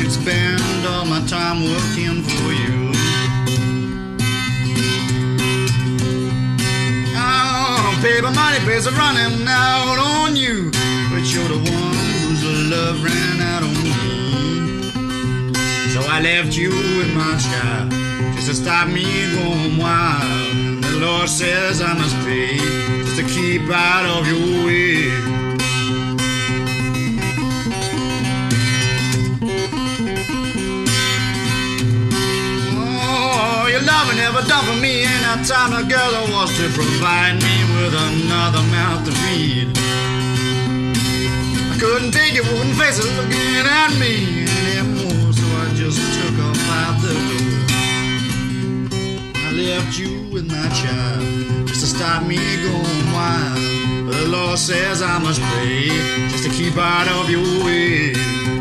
should spend all my time working for you. Oh, paper money pays are running out on you, but you're the one whose love ran out on me. So I left you with my child just to stop me going wild. The Lord says I must pay just to keep out of your way. Oh, your loving never done for me, and that time the girl was to provide me with another mouth to feed. I couldn't take your wooden faces looking at me anymore, so I just took off out the door. I left you with my child just to stop me going wild. But the law says I must pay just to keep out of your way.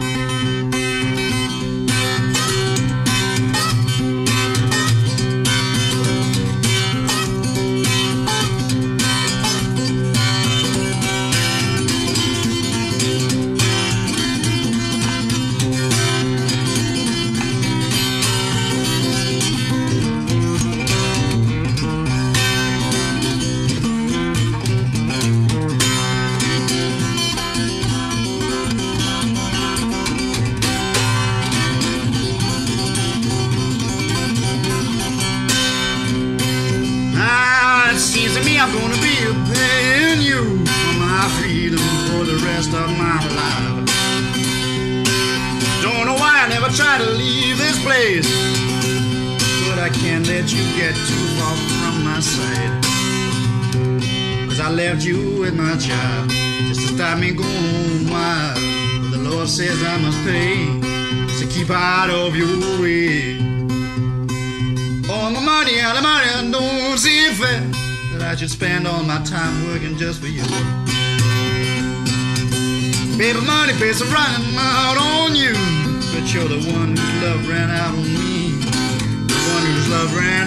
Seems to me I'm gonna be paying you for my freedom for the rest of my life. Don't know why I never try to leave this place, but I can't let you get too far from my sight. Cause I left you with my child just to stop me going wild. But the Lord says I must pay to keep out of your way. All my money, all the money, I don't see it fair that I should spend all my time working just for you. Paper money pays are running out on you, but you're the one whose love ran out on me. The one whose love ran